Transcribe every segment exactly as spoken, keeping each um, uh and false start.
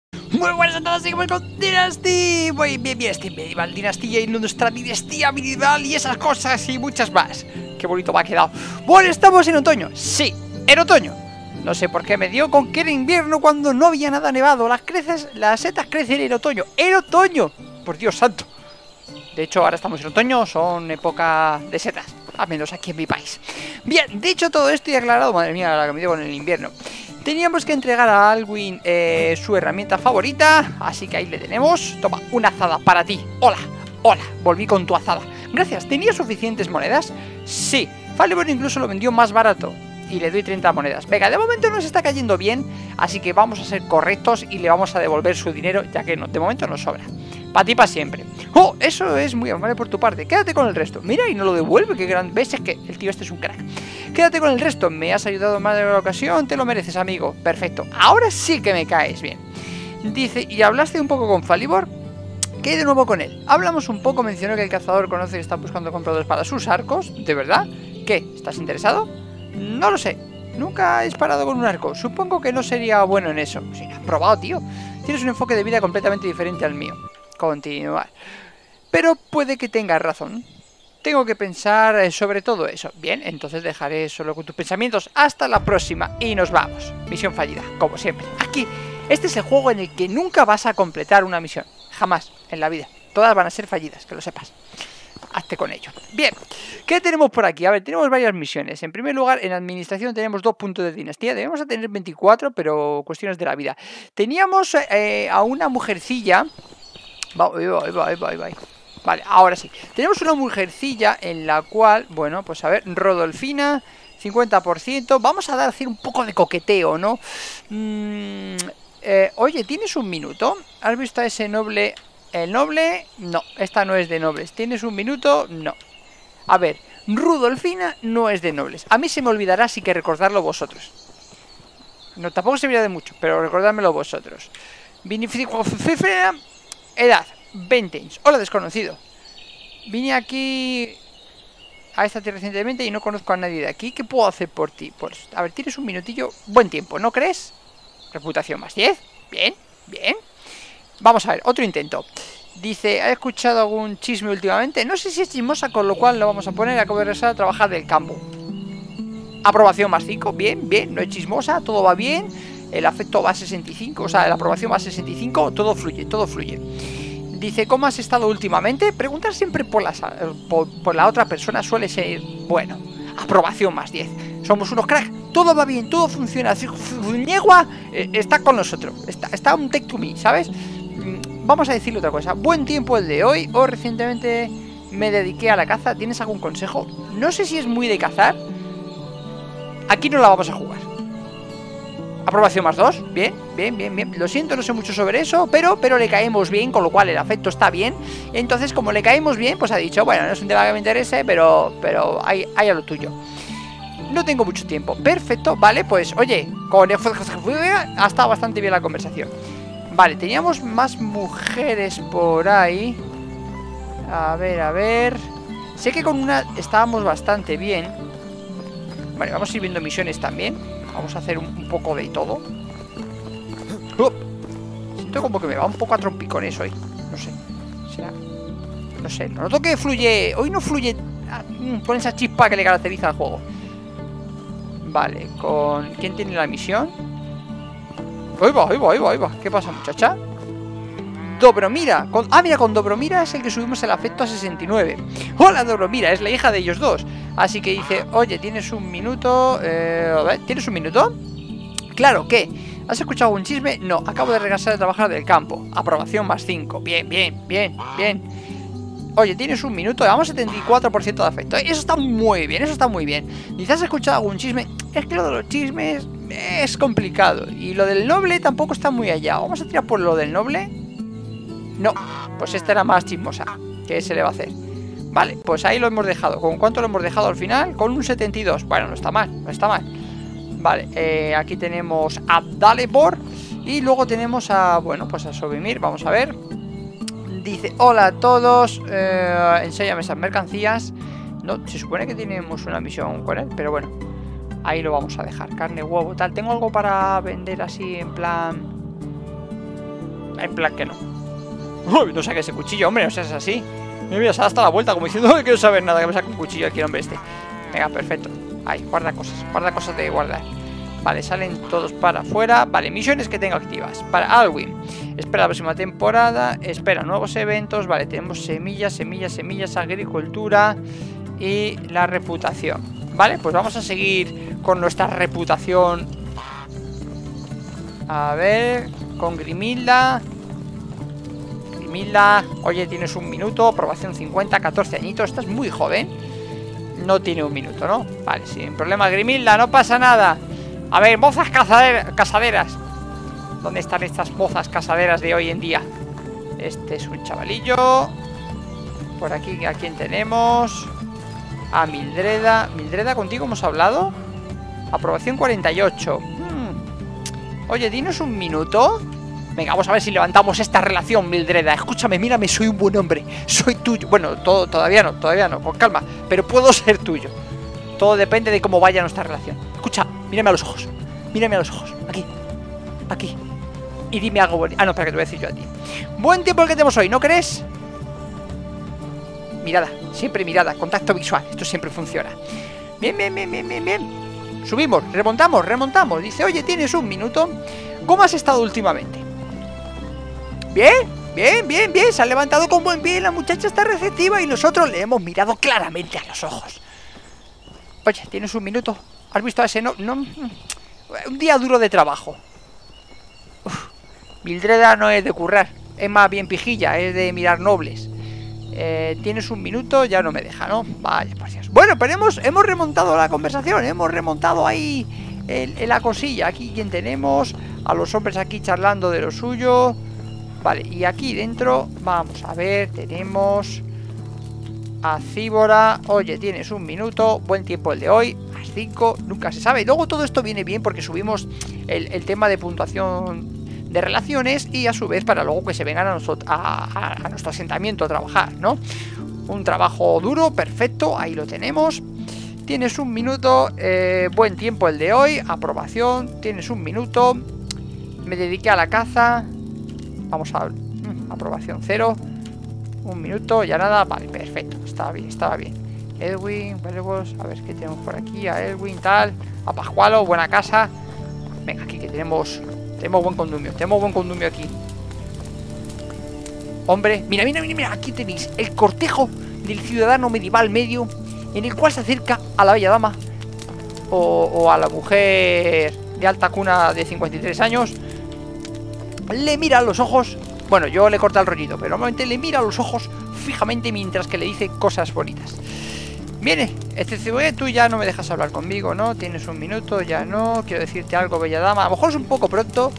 Muy buenas a todos, seguimos con Dynasty. Muy bien, bien, este medieval dinastía y nuestra dinastía medieval y esas cosas y muchas más. Qué bonito me ha quedado. Bueno, estamos en otoño. Sí, en otoño. No sé por qué me dio con que era invierno cuando no había nada nevado. Las creces, las setas crecen en otoño. ¡En otoño! Por Dios santo. De hecho, ahora estamos en otoño, son época de setas. Al menos aquí en mi país. Bien, dicho todo esto y aclarado, madre mía, la que me dio con el invierno. Teníamos que entregar a Alwyn eh, su herramienta favorita, así que ahí le tenemos. Toma, una azada para ti. Hola, hola, volví con tu azada. Gracias, ¿tenía suficientes monedas? Sí, Falibor incluso lo vendió más barato y le doy treinta monedas. Venga, de momento nos está cayendo bien, así que vamos a ser correctos y le vamos a devolver su dinero, ya que no, de momento nos sobra. Para ti, para siempre. Oh, eso es muy amable por tu parte. Quédate con el resto. Mira, y no lo devuelve, qué gran... ¿Ves? Es que el tío este es un crack. Quédate con el resto. Me has ayudado más de la ocasión. Te lo mereces, amigo. Perfecto. Ahora sí que me caes bien. Dice, ¿y hablaste un poco con Falibor? ¿Qué hay de nuevo con él? Hablamos un poco. Mencionó que el cazador conoce que está buscando compradores para sus arcos. ¿De verdad? ¿Qué? ¿Estás interesado? No lo sé. Nunca he disparado con un arco. Supongo que no sería bueno en eso. Si no has probado, tío. Tienes un enfoque de vida completamente diferente al mío. Continuar. Pero puede que tengas razón. Tengo que pensar sobre todo eso. Bien, entonces dejaré solo con tus pensamientos. Hasta la próxima y nos vamos. Misión fallida, como siempre. Aquí, este es el juego en el que nunca vas a completar una misión. Jamás, en la vida. Todas van a ser fallidas, que lo sepas. Hazte con ello. Bien, ¿qué tenemos por aquí? A ver, tenemos varias misiones. En primer lugar, en administración tenemos dos puntos de dinastía. Debemos tener veinticuatro, pero cuestiones de la vida. Teníamos eh, a una mujercilla. Va, ahí va, ahí va, ahí va, ahí va. Vale, ahora sí. Tenemos una mujercilla en la cual, bueno, pues a ver, Rodolfina, cincuenta por ciento. Vamos a dar, hacer un poco de coqueteo, ¿no? Mm, eh, oye, ¿tienes un minuto? ¿Has visto a ese noble? ¿El noble? No, esta no es de nobles. ¿Tienes un minuto? No. A ver, Rudolfina no es de nobles. A mí se me olvidará, así que recordadlo vosotros. No, tampoco servirá de mucho, pero recordádmelo vosotros. Vinificia... Edad, veinte años. Hola, desconocido. Vine aquí a esta tierra recientemente y no conozco a nadie de aquí. ¿Qué puedo hacer por ti? Pues, a ver, tienes un minutillo. Buen tiempo, ¿no crees? Reputación más diez. Bien, bien. Vamos a ver, otro intento. Dice, ¿ha escuchado algún chisme últimamente? No sé si es chismosa, con lo cual lo vamos a poner. Acabo de regresar a trabajar del campo. Aprobación más cinco. Bien, bien, no es chismosa, todo va bien. El afecto va a sesenta y cinco, o sea, la aprobación va a sesenta y cinco, todo fluye, todo fluye. Dice, ¿cómo has estado últimamente? Preguntar siempre por la, por, por la otra persona suele ser, bueno, aprobación más diez. Somos unos cracks, todo va bien, todo funciona. Fuñegua eh, está con nosotros, está, está un take to me, ¿sabes? Vamos a decirle otra cosa. Buen tiempo el de hoy, o recientemente me dediqué a la caza. ¿Tienes algún consejo? No sé si es muy de cazar. Aquí no la vamos a jugar. Aprobación más dos, bien, bien, bien, bien. Lo siento, no sé mucho sobre eso, pero, pero le caemos bien, con lo cual el afecto está bien. Entonces, como le caemos bien, pues ha dicho, bueno, no es un tema que me interese, pero, pero hay, hay a lo tuyo. No tengo mucho tiempo. Perfecto, vale, pues, oye, con el... ha estado bastante bien la conversación. Vale, teníamos más mujeres por ahí. A ver, a ver. Sé que con una estábamos bastante bien. Vale, vamos a ir viendo misiones también. Vamos a hacer un, un poco de todo. ¡Oh! Siento como que me va un poco a trompicones hoy. No sé. ¿Será? No sé. No noto que fluye. Hoy no fluye con esa chispa que le caracteriza al juego. Vale, con... ¿quién tiene la misión? Ahí va, ahí va, ahí va, ahí va. ¿Qué pasa, muchacha? Dobromira. Con... Ah, mira, con Dobromira es el que subimos el afecto a sesenta y nueve. Hola, Dobromira, es la hija de ellos dos. Así que dice, oye, ¿tienes un minuto? Eh, a ver, ¿tienes un minuto? Claro, ¿qué? ¿Has escuchado algún chisme? No, acabo de regresar a trabajar del campo. Aprobación más cinco. Bien, bien, bien, bien. Oye, ¿tienes un minuto? Vamos a setenta y cuatro por ciento de afecto. Eso está muy bien, eso está muy bien. Dice, ¿has escuchado algún chisme? Es que lo de los chismes es complicado. Y lo del noble tampoco está muy allá. Vamos a tirar por lo del noble. No, pues esta era más chismosa. ¿Qué se le va a hacer? Vale, pues ahí lo hemos dejado. ¿Con cuánto lo hemos dejado al final? Con un setenta y dos. Bueno, no está mal, no está mal. Vale, eh, aquí tenemos a Dalibor. Y luego tenemos a, bueno, pues a Sobimir. Vamos a ver. Dice, hola a todos, eh, enséñame esas mercancías. No, se supone que tenemos una misión con él, pero bueno, ahí lo vamos a dejar. Carne, huevo, tal. Tengo algo para vender así en plan... En plan que no. Uy, no saques ese cuchillo, hombre, no seas así. Me voy a dar hasta la vuelta como diciendo, no quiero saber nada, que me saque un cuchillo aquí el hombre este. Venga, perfecto. Ahí, guarda cosas, guarda cosas de guardar. Vale, salen todos para afuera. Vale, misiones que tengo activas. Para Alwyn, espera la próxima temporada. Espera nuevos eventos. Vale, tenemos semillas, semillas, semillas, agricultura y la reputación. Vale, pues vamos a seguir con nuestra reputación. A ver, con Grimilda. Grimilda, oye, tienes un minuto. Aprobación cincuenta, catorce añitos. Estás muy joven. No tiene un minuto, ¿no? Vale, sin problema, Grimilda, no pasa nada. A ver, mozas casader casaderas. ¿Dónde están estas mozas casaderas de hoy en día? Este es un chavalillo. Por aquí, ¿a quién tenemos? A Mildreda. Mildreda, ¿contigo hemos hablado? Aprobación cuarenta y ocho. hmm. Oye, dinos un minuto. Venga, vamos a ver si levantamos esta relación, Mildreda. Escúchame, mírame, soy un buen hombre. Soy tuyo. Bueno, todo, todavía no, todavía no, con calma. Pero puedo ser tuyo. Todo depende de cómo vaya nuestra relación. Escucha, mírame a los ojos. Mírame a los ojos. Aquí. Aquí. Y dime algo bonito. Ah, no, espera, que te voy a decir yo a ti. Buen tiempo el que tenemos hoy, ¿no crees? Mirada, siempre mirada, contacto visual. Esto siempre funciona. Bien, bien, bien, bien, bien, bien. Subimos, remontamos, remontamos. Dice, oye, ¿tienes un minuto? ¿Cómo has estado últimamente? Bien, bien, bien, bien. Se ha levantado con buen pie. La muchacha está receptiva y nosotros le hemos mirado claramente a los ojos. Oye, ¿tienes un minuto? ¿Has visto a ese no? no un día duro de trabajo. Uf, Mildreda no es de currar. Es más bien pijilla, es de mirar nobles. Eh, ¿Tienes un minuto? Ya no me deja, ¿no? Vaya, por Dios. Bueno, pero hemos, hemos remontado la conversación. Hemos remontado ahí el, el, la cosilla. Aquí, ¿quién tenemos? A los hombres aquí charlando de lo suyo. Vale, y aquí dentro, vamos a ver, tenemos a Cíbora. Oye, tienes un minuto. Buen tiempo el de hoy. Más cinco, nunca se sabe. Luego todo esto viene bien porque subimos el, el tema de puntuación de relaciones y a su vez para luego que se vengan a, nosotros, a, a, a nuestro asentamiento a trabajar, ¿no? Un trabajo duro, perfecto, ahí lo tenemos. Tienes un minuto, eh, buen tiempo el de hoy, aprobación, tienes un minuto. Me dediqué a la caza. Vamos a... Mm, aprobación cero. Un minuto, ya nada, vale, perfecto, estaba bien, estaba bien. Edwin, Vergos, a ver qué tenemos por aquí, a Edwin, tal, a Pascualo, buena casa. Venga, aquí que tenemos... Tenemos buen condumio, tenemos buen condumio aquí. Hombre, mira, mira, mira, mira, aquí tenéis el cortejo del ciudadano medieval medio, en el cual se acerca a la bella dama o, o a la mujer de alta cuna de cincuenta y tres años. Le mira a los ojos. Bueno, yo le corto el rollito, pero normalmente le mira a los ojos fijamente mientras que le dice cosas bonitas. Viene, este cebolla, tú ya no me dejas hablar conmigo, ¿no? Tienes un minuto, ya no. Quiero decirte algo, bella dama. A lo mejor es un poco pronto.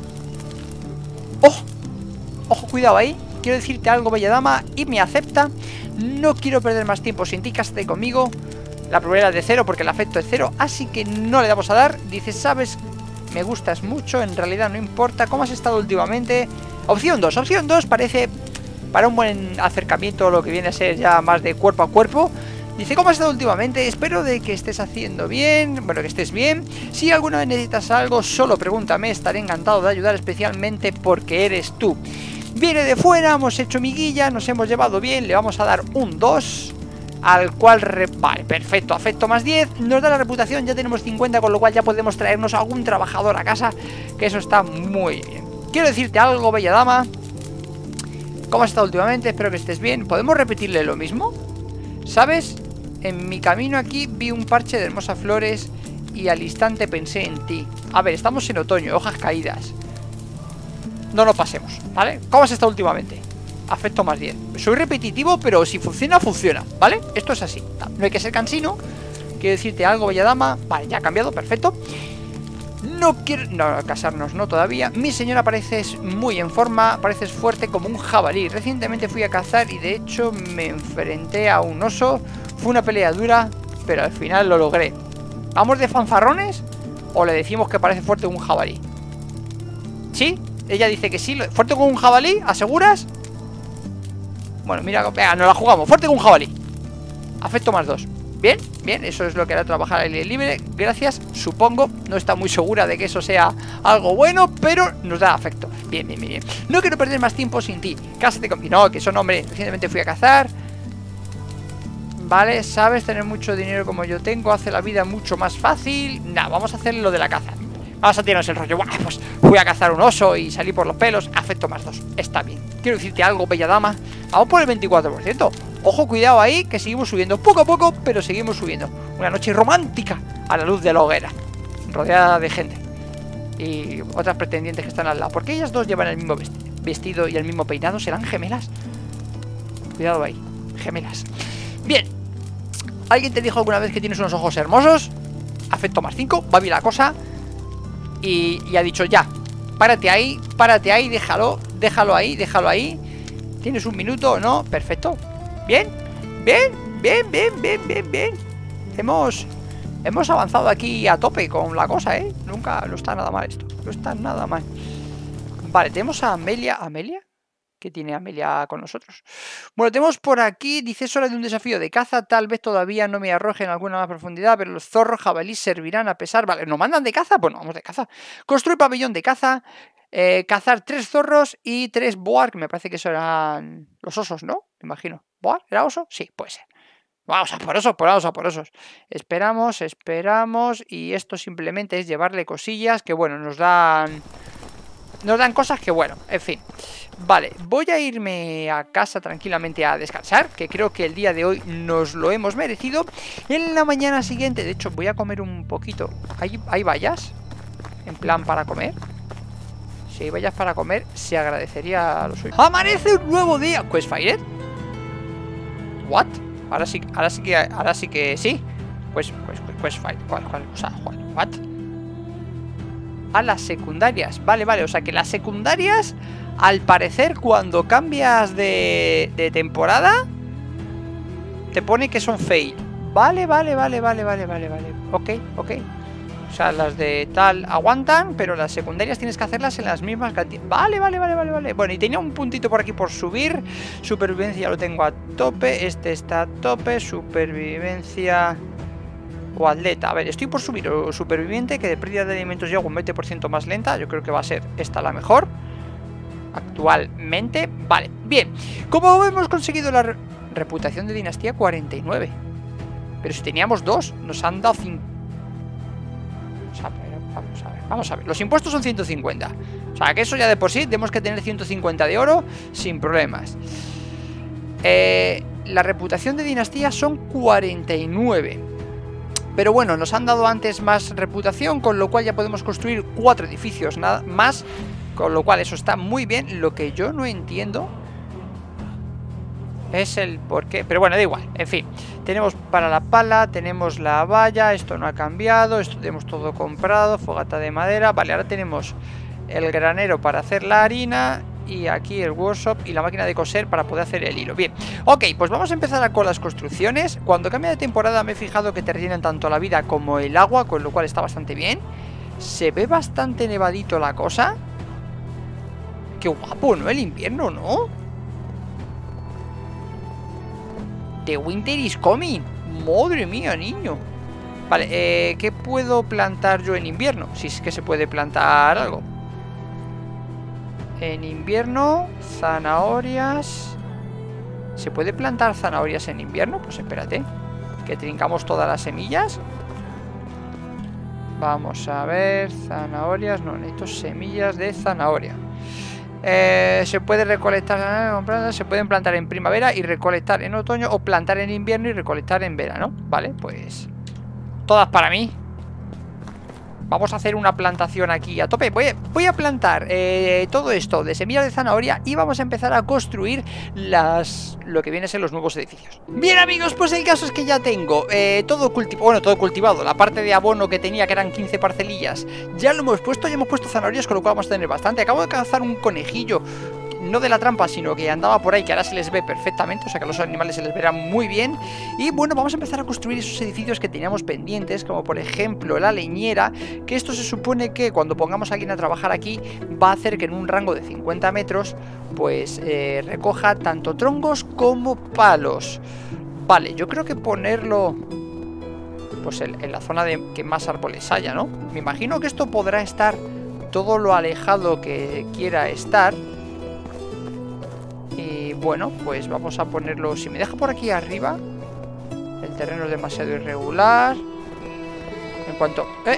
¡Ojo! Ojo, cuidado ahí. Quiero decirte algo, bella dama, y me acepta. No quiero perder más tiempo sin ti, cásate conmigo. La probabilidad es de cero porque el afecto es cero, así que no le vamos a dar. Dice, sabes, me gustas mucho, en realidad no importa. ¿Cómo has estado últimamente? Opción dos, opción dos parece para un buen acercamiento, lo que viene a ser ya más de cuerpo a cuerpo. Dice, ¿cómo has estado últimamente? Espero de que estés haciendo bien, bueno, que estés bien. Si alguna vez necesitas algo, solo pregúntame, estaré encantado de ayudar, especialmente porque eres tú. Viene de fuera, hemos hecho miguilla, nos hemos llevado bien, le vamos a dar un dos, al cual, re... vale, perfecto, afecto más diez, nos da la reputación, ya tenemos cincuenta, con lo cual ya podemos traernos a algún trabajador a casa, que eso está muy bien. Quiero decirte algo, bella dama. ¿Cómo has estado últimamente? Espero que estés bien. ¿Podemos repetirle lo mismo? ¿Sabes? En mi camino aquí vi un parche de hermosas flores y al instante pensé en ti. A ver, estamos en otoño, hojas caídas. No nos pasemos, ¿vale? ¿Cómo has estado últimamente? Afecto más diez. Soy repetitivo, pero si funciona, funciona, ¿vale? Esto es así. No hay que ser cansino. Quiero decirte algo, bella dama. Vale, ya ha cambiado, perfecto. No quiero... No, casarnos no todavía. Mi señora pareces muy en forma, pareces fuerte como un jabalí. Recientemente fui a cazar y de hecho me enfrenté a un oso. Fue una pelea dura, pero al final lo logré. ¿Vamos de fanfarrones? ¿O le decimos que parece fuerte como un jabalí? ¿Sí? Ella dice que sí. ¿Fuerte como un jabalí? ¿Aseguras? Bueno, mira, venga, nos la jugamos. Fuerte como un jabalí. Afecto más dos. Bien, bien, eso es lo que hará trabajar al aire libre. Gracias, supongo. No está muy segura de que eso sea algo bueno, pero nos da afecto. Bien, bien, bien. No quiero perder más tiempo sin ti. Cásate conmigo. No, que son hombre. Recientemente fui a cazar. Vale, sabes, tener mucho dinero como yo tengo hace la vida mucho más fácil. Nah, vamos a hacer lo de la caza. Vamos a tirarnos el rollo. Buah, pues fui a cazar un oso y salí por los pelos. Afecto más dos. Está bien. Quiero decirte algo, bella dama. Vamos por el veinticuatro por ciento. Ojo, cuidado ahí, que seguimos subiendo poco a poco, pero seguimos subiendo. Una noche romántica a la luz de la hoguera, rodeada de gente y otras pretendientes que están al lado. ¿Por qué ellas dos llevan el mismo vestido y el mismo peinado? ¿Serán gemelas? Cuidado ahí, gemelas. Bien. ¿Alguien te dijo alguna vez que tienes unos ojos hermosos? Afecto más cinco, va bien la cosa. Y, y ha dicho ya, párate ahí, párate ahí, déjalo, déjalo ahí, déjalo ahí. ¿Tienes un minuto o no? Perfecto. Bien, bien, bien, bien, bien, bien, bien. Hemos, hemos avanzado aquí a tope con la cosa, ¿eh? Nunca, no está nada mal esto, no está nada mal. Vale, tenemos a Amelia. ¿Amelia? ¿Qué tiene Amelia con nosotros? Bueno, tenemos por aquí, dice, es hora de un desafío de caza. Tal vez todavía no me arroje en alguna más profundidad, pero los zorros jabalíes servirán a pesar. Vale, ¿nos mandan de caza? Bueno, vamos de caza. Construir pabellón de caza. Eh, cazar tres zorros y tres boar, que me parece que eran los osos, ¿no? Me imagino. ¿Boar? ¿Era oso? Sí, puede ser. Vamos a por osos, vamos a por osos. Esperamos, esperamos. Y esto simplemente es llevarle cosillas que, bueno, nos dan... Nos dan cosas que, bueno, en fin. Vale, voy a irme a casa tranquilamente a descansar, que creo que el día de hoy nos lo hemos merecido. En la mañana siguiente, de hecho, voy a comer un poquito. ¿Hay, hay vallas? En plan para comer. Si hay vallas para comer, se agradecería lo suyo. ¡Amanece un nuevo día! ¿Questfire? ¿What? Ahora sí, ahora sí que, ahora sí que sí. Pues, pues, Questfire. ¿Cuál, cuál? O sea, ¿what? A las secundarias. Vale, vale, o sea que las secundarias, al parecer, cuando cambias de, de temporada, te pone que son fail. Vale, vale, vale, vale, vale, vale, vale. Ok, ok. O sea, las de tal aguantan, pero las secundarias tienes que hacerlas en las mismas cantidades. Vale, vale, vale, vale, vale. Bueno, y tenía un puntito por aquí por subir. Supervivencia lo tengo a tope. Este está a tope. Supervivencia o atleta. A ver, estoy por subir o superviviente, que de pérdida de alimentos llego un veinte por ciento más lenta. Yo creo que va a ser esta la mejor actualmente. Vale, bien. Como hemos conseguido la re reputación de dinastía cuarenta y nueve. Pero si teníamos dos, nos han dado cinco. Vamos a ver, vamos a ver, vamos a ver. Los impuestos son ciento cincuenta. O sea, que eso ya de por sí tenemos que tener ciento cincuenta de oro sin problemas. Eh, la reputación de dinastía son cuarenta y nueve. Pero bueno, nos han dado antes más reputación, con lo cual ya podemos construir cuatro edificios nada más. Con lo cual eso está muy bien. Lo que yo no entiendo es el por qué. Pero bueno, da igual, en fin. Tenemos para la pala, tenemos la valla. Esto no ha cambiado, esto tenemos todo comprado. Fogata de madera, vale, ahora tenemos el granero para hacer la harina. Y aquí el workshop y la máquina de coser para poder hacer el hilo. Bien, ok, pues vamos a empezar con las construcciones. Cuando cambia de temporada me he fijado que te rellenan tanto la vida como el agua, con lo cual está bastante bien. Se ve bastante nevadito la cosa. Qué guapo, ¿no? El invierno, ¿no? The winter is coming. Madre mía, niño. Vale, eh, ¿qué puedo plantar yo en invierno? Si es que se puede plantar algo. En invierno, zanahorias. ¿Se puede plantar zanahorias en invierno? Pues espérate, que trincamos todas las semillas. Vamos a ver, zanahorias. No, necesito semillas de zanahoria. Eh, se puede recolectar, se pueden plantar en primavera y recolectar en otoño, o plantar en invierno y recolectar en verano. Vale, pues todas para mí. Vamos a hacer una plantación aquí a tope. Voy a, voy a plantar eh, todo esto de semillas de zanahoria y vamos a empezar a construir las lo que viene a ser los nuevos edificios. Bien, amigos, pues el caso es que ya tengo eh, todo cultivado. Bueno, todo cultivado. La parte de abono que tenía, que eran quince parcelillas, ya lo hemos puesto. Ya hemos puesto zanahorias, con lo cual vamos a tener bastante. Acabo de cazar un conejillo, no de la trampa, sino que andaba por ahí, que ahora se les ve perfectamente. O sea que a los animales se les verá muy bien. Y bueno, vamos a empezar a construir esos edificios que teníamos pendientes, como por ejemplo la leñera, que esto se supone que cuando pongamos a alguien a trabajar aquí va a hacer que en un rango de cincuenta metros pues eh, recoja tanto troncos como palos. Vale, yo creo que ponerlo pues en, en la zona de que más árboles haya, ¿no? Me imagino que esto podrá estar todo lo alejado que quiera estar. Y bueno, pues vamos a ponerlo. Si me deja por aquí arriba, el terreno es demasiado irregular. En cuanto... ¡Eh!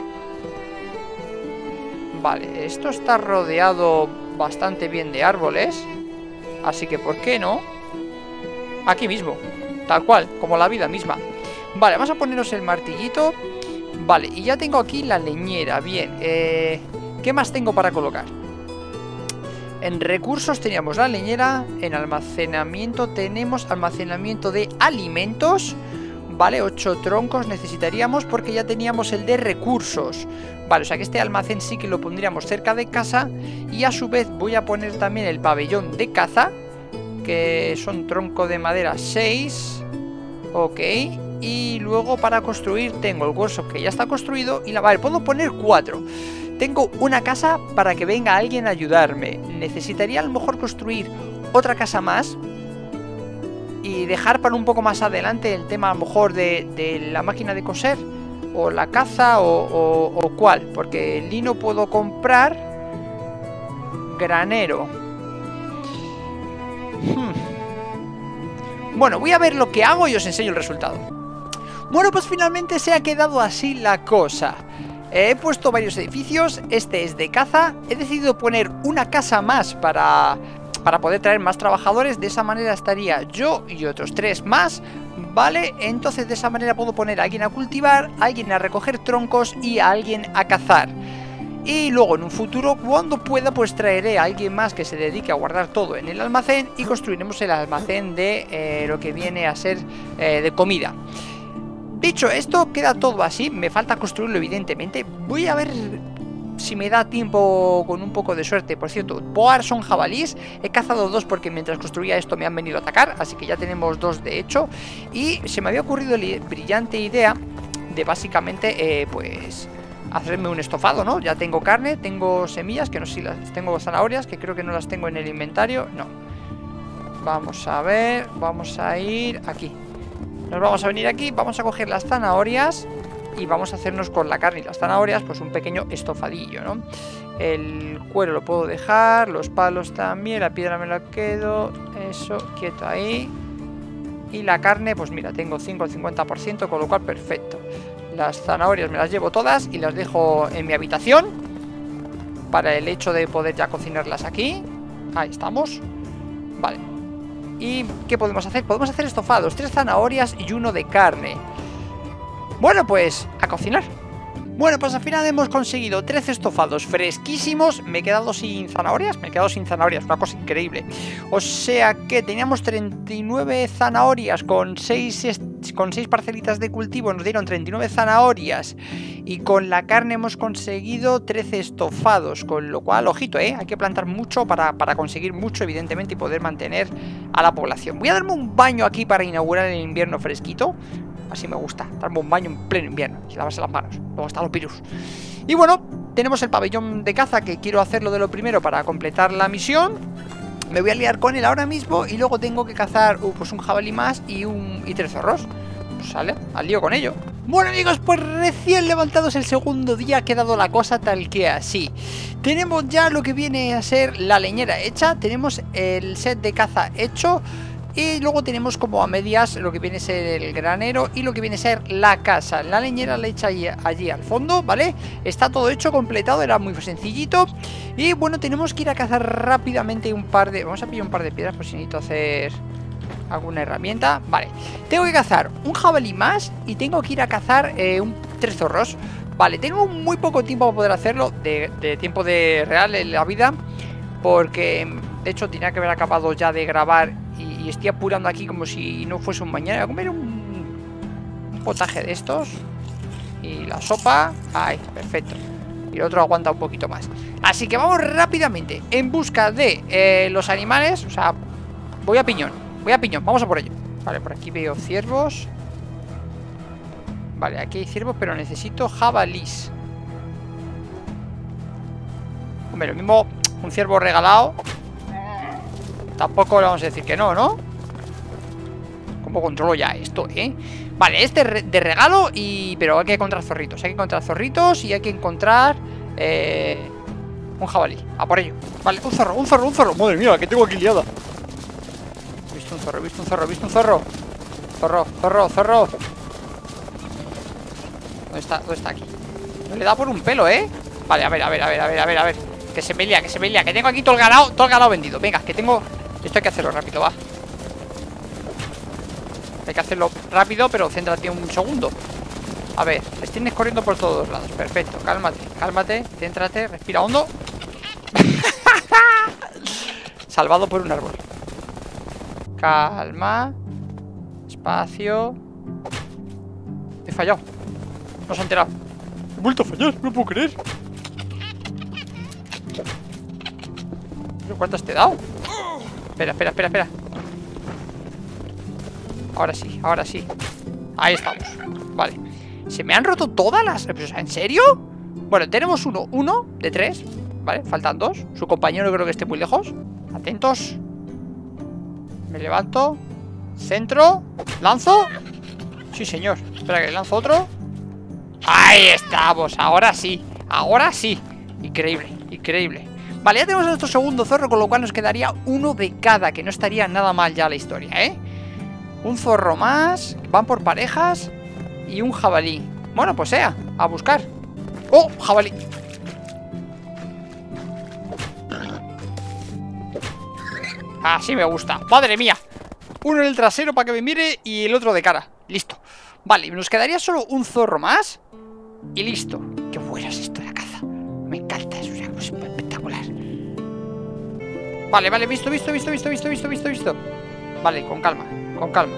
Vale, esto está rodeado bastante bien de árboles. Así que, ¿por qué no? Aquí mismo, tal cual, como la vida misma. Vale, vamos a ponernos el martillito. Vale, y ya tengo aquí la leñera. Bien, eh, ¿qué más tengo para colocar? En recursos teníamos la leñera. En almacenamiento tenemos almacenamiento de alimentos. Vale, ocho troncos necesitaríamos porque ya teníamos el de recursos. Vale, o sea que este almacén sí que lo pondríamos cerca de casa. Y a su vez voy a poner también el pabellón de caza, que son tronco de madera seis. Ok. Y luego para construir tengo el workshop que ya está construido. Y la... Vale, puedo poner cuatro. Tengo una casa para que venga alguien a ayudarme. Necesitaría a lo mejor construir otra casa más y dejar para un poco más adelante el tema a lo mejor de, de la máquina de coser o la caza o, o, o cuál. Porque el lino puedo comprar. Granero. Hmm. Bueno, voy a ver lo que hago y os enseño el resultado. Bueno, pues finalmente se ha quedado así la cosa. He puesto varios edificios, este es de caza. He decidido poner una casa más para, para poder traer más trabajadores. De esa manera estaría yo y otros tres más, ¿vale? Entonces de esa manera puedo poner a alguien a cultivar, a alguien a recoger troncos y a alguien a cazar. Y luego en un futuro, cuando pueda, pues traeré a alguien más que se dedique a guardar todo en el almacén y construiremos el almacén de eh, lo que viene a ser eh, de comida. Dicho esto, queda todo así. Me falta construirlo, evidentemente. Voy a ver si me da tiempo con un poco de suerte. Por cierto, boar son jabalís. He cazado dos porque mientras construía esto me han venido a atacar. Así que ya tenemos dos de hecho. Y se me había ocurrido la brillante idea de básicamente, eh, pues... hacerme un estofado, ¿no? Ya tengo carne, tengo semillas, que no sé si las tengo, zanahorias, que creo que no las tengo en el inventario. No. Vamos a ver, vamos a ir aquí. Nos vamos a venir aquí, vamos a coger las zanahorias y vamos a hacernos con la carne y las zanahorias pues un pequeño estofadillo, ¿no? El cuero lo puedo dejar, los palos también, la piedra me la quedo, eso, quieto ahí. Y la carne, pues mira, tengo cinco al cincuenta por ciento, con lo cual perfecto. Las zanahorias me las llevo todas y las dejo en mi habitación para el hecho de poder ya cocinarlas aquí. Ahí estamos. Vale. ¿Y qué podemos hacer? Podemos hacer estofados, tres zanahorias y uno de carne. Bueno, pues a cocinar. Bueno, pues al final hemos conseguido trece estofados fresquísimos. Me he quedado sin zanahorias, me he quedado sin zanahorias, una cosa increíble. O sea que teníamos treinta y nueve zanahorias con seis, con seis parcelitas de cultivo, nos dieron treinta y nueve zanahorias. Y con la carne hemos conseguido trece estofados, con lo cual, ojito, ¿eh? Hay que plantar mucho para, para conseguir mucho, evidentemente, y poder mantener a la población. Voy a darme un baño aquí para inaugurar el invierno fresquito. Así me gusta, darme un baño en pleno invierno y lavarse las manos. Luego están los virus. Y bueno, tenemos el pabellón de caza, que quiero hacerlo de lo primero para completar la misión. Me voy a liar con él ahora mismo y luego tengo que cazar uh, pues un jabalí más y, un, y tres zorros. Pues sale, al lío con ello. Bueno amigos, pues recién levantados el segundo día, ha quedado la cosa tal que así. Tenemos ya lo que viene a ser la leñera hecha, tenemos el set de caza hecho. Y luego tenemos como a medias lo que viene a ser el granero y lo que viene a ser la casa. La leñera la he hecho allí, allí al fondo, ¿vale? Está todo hecho, completado, era muy sencillito. Y bueno, tenemos que ir a cazar rápidamente un par de... Vamos a pillar un par de piedras por si necesito hacer alguna herramienta. Vale, tengo que cazar un jabalí más y tengo que ir a cazar eh, un, tres zorros. Vale, tengo muy poco tiempo para poder hacerlo, de, de tiempo de real en la vida. Porque, de hecho, tenía que haber acabado ya de grabar y estoy apurando aquí como si no fuese un mañana. Voy a comer un, un potaje de estos. Y la sopa. Ahí, perfecto. Y el otro aguanta un poquito más. Así que vamos rápidamente en busca de eh, los animales. O sea, voy a piñón. Voy a piñón, vamos a por ello. Vale, por aquí veo ciervos. Vale, aquí hay ciervos, pero necesito jabalís. Hombre, lo mismo un ciervo regalado. Tampoco le vamos a decir que no, ¿no? ¿Cómo controlo ya esto, eh? Vale, este re de regalo y... Pero hay que encontrar zorritos. Hay que encontrar zorritos y hay que encontrar... Eh... Un jabalí. A por ello. Vale, un zorro, un zorro, un zorro. Madre mía, que tengo aquí liada. He visto un zorro, he visto un zorro, he visto un zorro. Zorro, zorro, zorro. ¿Dónde está? ¿Dónde está aquí? No le da por un pelo, ¿eh? Vale, a ver, a ver, a ver, a ver, a ver, a ver. Que se me lía, que se me lía. Que tengo aquí todo el ganado, todo el ganado vendido. Venga, que tengo... Esto hay que hacerlo rápido, va. Hay que hacerlo rápido, pero céntrate un segundo. A ver, les tienes corriendo por todos lados. Perfecto, cálmate, cálmate, céntrate, respira hondo. Salvado por un árbol. Calma. Espacio. He fallado. No se ha enterado. He vuelto a fallar, no puedo creer. ¿Cuántas te he dado? Espera, espera, espera, espera. Ahora sí, ahora sí. Ahí estamos. Vale. ¿Se me han roto todas las...? O sea, ¿en serio? Bueno, tenemos uno, uno de tres. Vale, faltan dos. Su compañero creo que esté muy lejos. Atentos. Me levanto. Centro. Lanzo. Sí, señor. Espera que le lanzo otro. Ahí estamos. Ahora sí. Ahora sí. Increíble, increíble. Vale, ya tenemos nuestro segundo zorro, con lo cual nos quedaría uno de cada, que no estaría nada mal ya la historia, ¿eh? Un zorro más. Van por parejas. Y un jabalí. Bueno, pues sea, a buscar. ¡Oh, jabalí! Así me gusta. ¡Madre mía! Uno en el trasero para que me mire y el otro de cara. Listo. Vale, nos quedaría solo un zorro más. Y listo. Qué bueno es esto de la caza. Me encanta, es una cosa espectacular. Vale, vale, visto, visto, visto, visto, visto, visto, visto, visto. Vale, con calma, con calma.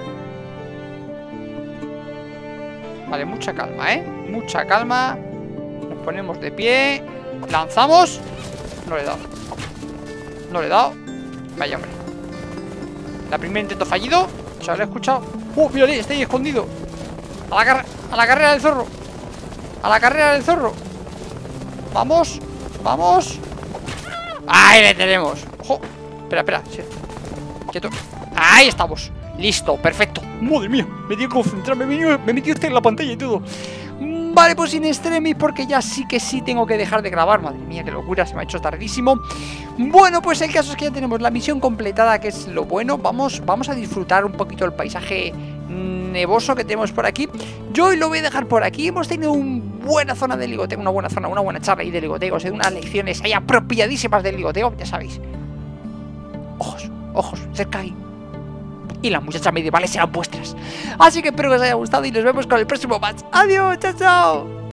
Vale, mucha calma, ¿eh? Mucha calma. Nos ponemos de pie. Lanzamos. No le he dado. No le he dado. Vaya, hombre. La primer intento fallido. ¿Se habrá escuchado? ¡Uh, mírale! Está ahí escondido. A la, car a la carrera del zorro. A la carrera del zorro. Vamos. Vamos. ¡Ahí le tenemos! ¡Ojo! Espera, espera. Sí. Quieto. ¡Ahí estamos! Listo, perfecto. Madre mía, me dio que concentrarme. Me he metido usted en la pantalla y todo. Vale, pues in extremis, porque ya sí que sí tengo que dejar de grabar. Madre mía, qué locura, se me ha hecho tardísimo. Bueno, pues el caso es que ya tenemos la misión completada, que es lo bueno. Vamos, vamos a disfrutar un poquito del paisaje nevoso que tenemos por aquí. Yo hoy lo voy a dejar por aquí. Hemos tenido una buena zona de ligoteo, una buena zona, una buena charla ahí de ligoteo, o sea, unas lecciones ahí apropiadísimas del ligoteo, ya sabéis. Ojos, ojos, cerca ahí. Y las muchachas medievales serán vuestras. Así que espero que os haya gustado y nos vemos con el próximo match. Adiós, chao, chao.